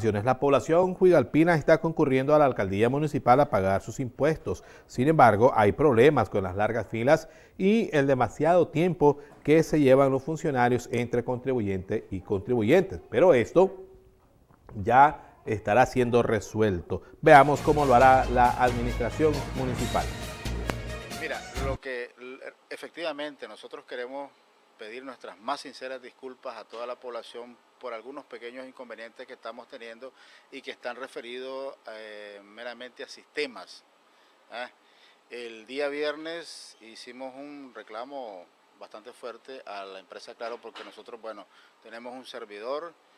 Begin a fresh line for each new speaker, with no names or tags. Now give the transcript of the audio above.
La población huigalpina está concurriendo a la alcaldía municipal a pagar sus impuestos. Sin embargo, hay problemas con las largas filas y el demasiado tiempo que se llevan los funcionarios entre contribuyente y contribuyentes. Pero esto ya estará siendo resuelto. Veamos cómo lo hará la administración municipal.
Mira, efectivamente nosotros queremos pedir nuestras más sinceras disculpas a toda la población por algunos pequeños inconvenientes que estamos teniendo y que están referidos meramente a sistemas. ¿eh? El día viernes hicimos un reclamo bastante fuerte a la empresa Claro porque nosotros, bueno, tenemos un servidor